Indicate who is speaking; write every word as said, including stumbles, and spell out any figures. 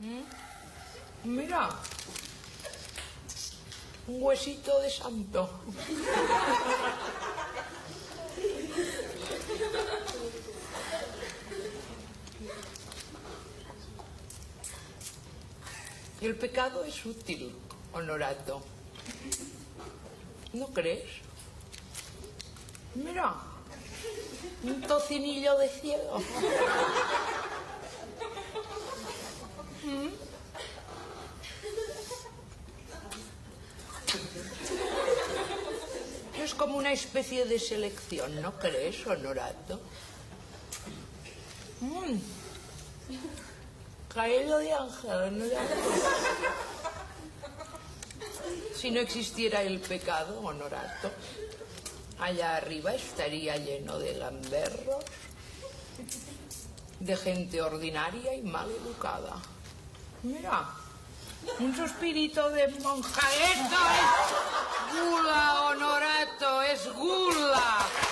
Speaker 1: Mira, un huesito de santo. El pecado es útil, Honorato. ¿No crees? Mira, un tocinillo de ciego. ¿Mm? Es como una especie de selección, ¿no crees, Honorato? Mm. Caído de ángel, ¿no? Si no existiera el pecado, Honorato, allá arriba estaría lleno de gamberros, de gente ordinaria y mal educada. Mira, un suspirito de monja. ¡Esto es gula, Honorato! ¡Es gula!